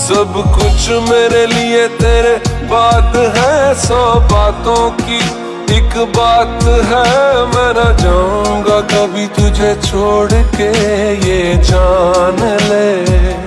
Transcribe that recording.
सब कुछ मेरे लिए तेरे बात है, 100 बातों की एक बात है। मैं न जाऊंगा कभी तुझे छोड़ के, ये जान ले।